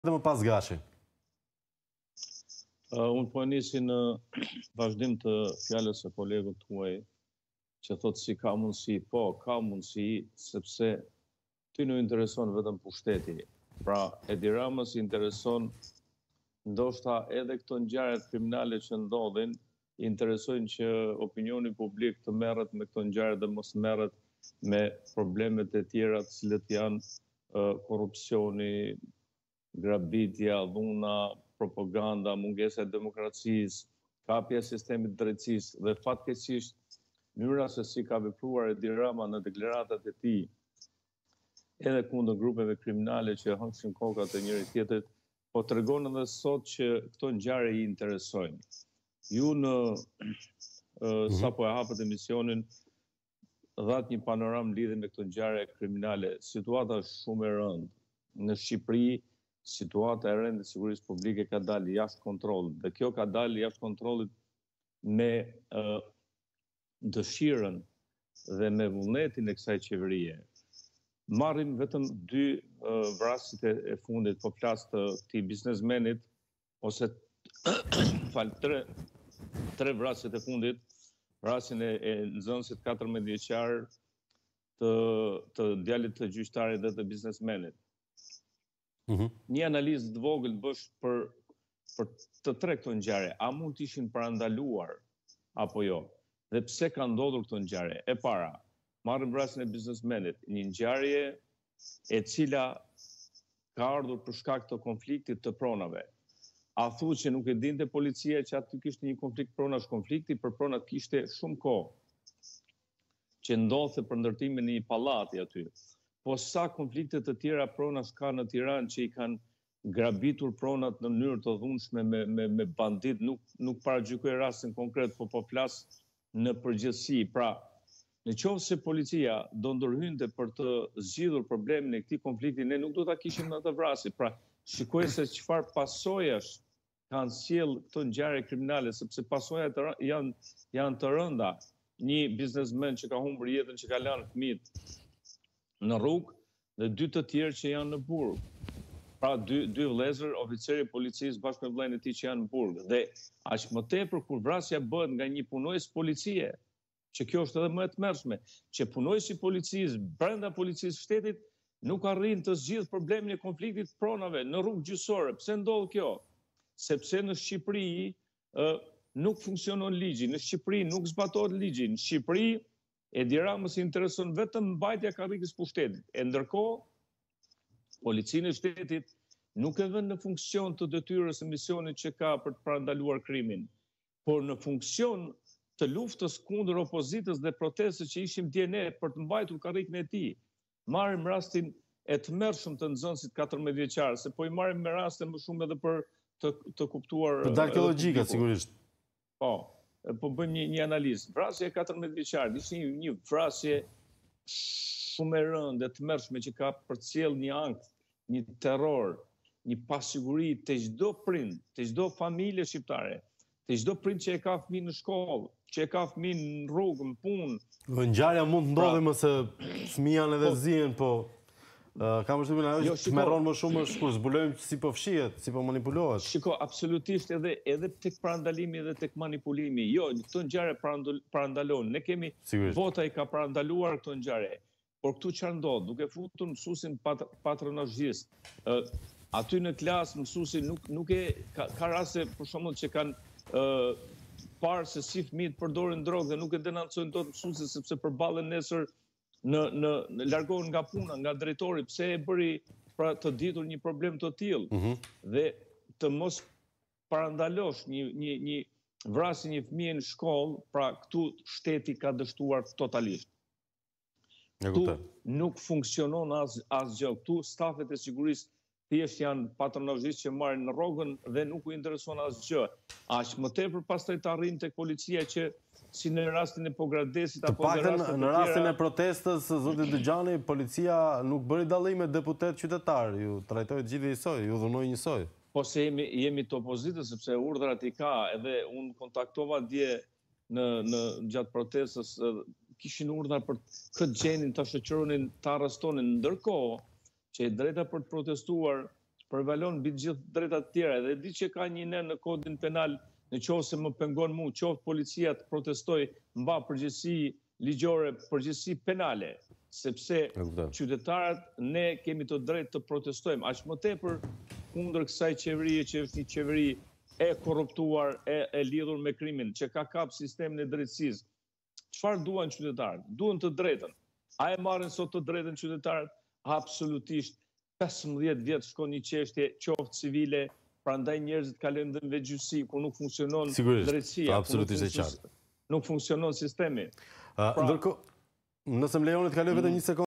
dhe më pas Gashi. Unë po nisi në vazhdim të fjalës së kolegut tuaj që thotë si ka mundësi. Po, ka mundësi, sepse ty nuk intereson vetëm pushteti. Pra, Edi Ramës intereson ndoshta edhe këto ngjarjet kriminale që ndodhin, interesojnë që opinioni publik të merret me këto ngjarje dhe mos merret me problemet e tjera të cilët janë korrupsioni, grabitja, dhuna, propaganda, mungesa e demokracisë, kapja e sistemit të drejtësisë dhe fatkeqësisht mënyra se si ka vepruar Edi Rama në deklaratat e tij edhe kundër grupeve kriminale që hëngsin kokat e njëri tjetrit, po tregon edhe sot që këto ngjarje i interesojnë. Ju në sapo e hapët emisionin dhatë një panoram lidhje me këto ngjarje kriminale. Situata është shumë e rëndë. Në Shqipëri, situata e rëndë e sigurisë publike ka dalë jashtë kontrollit. Dhe kjo ka dalë jashtë kontrollit me dëshirën dhe me vullnetin e kësaj qeverie. Marrim vetëm dy vrasjet e fundit, po flas të këtij biznesmenit, ose tre vrasjet e fundit, vrasjen e nxënësit 14 vjeçar, të djalit të gjyqtarit dhe të biznesmenit. Një analizë të vogël bësh për të tre këto ngjarje. A mund të ishin parandaluar apo jo? Dhe pse ka ndodhur këto ngjarje? E para, marrim vrasjen e biznesmenit, një ngjarje e cila ka ardhur për shkak të konfliktit të pronave. A thuhet që nuk e dinte policia që aty kishte një konflikt pronash? Konflikti për pronat kishte shumë kohë që ndodhte për ndërtimin e një pallati aty. Po sa konflikte të tjera pronash ka në Tiranë që i kanë grabitur pronat në mënyrë të dhunshme me bandit, nuk paragjykoj rastin konkret, po flas në përgjithësi. Pra, në qoftë se policia do ndërhynte për të zgjidhur problemin e këtij konflikti, ne nuk do ta kishim në atë vrasje. Pra, shikoj se çfarë pasojash kanë sjell këto ngjarje kriminale, sepse pasojat janë të rënda. Një biznesmen që ka humbur jetën, që ka lënë fëmijët në rrugë, dhe dy të tjerë që janë në burg. Pra, dy vëllezër, oficeri i policisë bashkë me vëllain e tij që janë në burg. Dhe aq më tepër kur vrasja bëhet nga një punojës policie, që kjo është edhe më e tmerrshme, që punojësi i policisë brenda policisë shtetit nuk arrin të zgjidh problemin e konfliktit pronave në rrugë gjyqësore. Pse ndodh kjo? Sepse në Shqipëri nuk funksionon ligji, në Shqipëri nuk zbatohet ligji, në Shqipëri Edi Ramës intereson vetëm mbajtja e karrikës pushtetit. E ndërkohë, policinë e shtetit nuk e vën në funksion të detyrës e misionit që ka për të parandaluar krimin, por në funksion të luftës kundër opozitës dhe protestës që ishim dje ne për të mbajtur karrikën e tij. Marrim rastin e tmerrshëm të nxënësit 14 vjeçar, se po i marrim me raste më shumë edhe për të kuptuar. Për dalë logjika sigurisht. Po bëjmë një analizë. Vrasja e 14 vjeçarit ishte një vrasje shumë e rëndë e tmerrshme që ka përcjell një ankth, një terror, një pasiguri te çdo prind, te çdo familje shqiptare, te çdo prind që e ka fëmijë në shkollë, që e ka fëmijë në rrugë, në punë. Ngjarja mund të ndodhi më se fëmijë janë edhe zihen, po kam përshtypjen ajo që merron më shumë është kur zbulojmë si po fshihet, si po manipulohet. Shiko, absolutisht edhe tek parandalimi dhe tek manipulimi. Jo, këto ngjarje parandalon. Ne kemi vota i ka parandaluar këto ngjarje. Por këtu çfarë ndodh? Duke futur mësuesin patronazhist. Aty në klasë mësuesi nuk e ka raste për shembull që kanë parë se si fëmijët përdorin drogë dhe nuk e denancojnë dot mësuesin sepse përballen nesër në largohen nga puna, nga drejtori, pse e bëri pra të ditur një problem të tillë. Dhe të mos parandalosh një vrasje një fëmie në shkollë, pra këtu shteti ka dështuar totalisht. Këtu nuk funksionon asgjë. Këtu stafet e sigurisë thjesht janë patronazhistë që marrin në rrogën dhe nuk u intereson asgjë. Aq më tepër pastaj të arrin tek policia që si në rastin e Pogradesit apo në rastin në rastin e protestës, zoti Dëgjani, policia nuk bëri dallim me deputet qytetar, ju trajtoi gjithë njësoj, ju dhunoi njësoj. Po se jemi të opozitës, sepse urdhrat i ka, edhe unë kontaktova dje në gjatë protestës, kishin urdhra për këtë gjenin të shoqëronin, të arrestonin, ndërkohë që e drejta për të protestuar përvalon mbi të gjithë drejtat të tjera dhe di që ka një nen në kodin penal në qoftë se më pengon mu, qoftë policia të protestoj mba përgjegjësi ligjore, përgjegjësi penale, sepse qytetarët ne kemi të drejtë të protestojmë, aq më tepër kundër kësaj qeverie që është një qeveri e korruptuar, e lidhur me krimin, që ka kap sistemin e drejtësisë. Çfarë duan qytetarët? Duan të drejtën. A e marrin sot të drejtën qytetarët? Absolutisht. 15 vjet shkon një çështje qoftë civile, prandaj njerëzit kalojnë dhe në gjyqësi ku nuk funksionon drejtësia. Absolutisht e qartë. Nuk funksionon sistemi. Ndërkohë, nëse më lejoni të kaloj vetëm një sekondë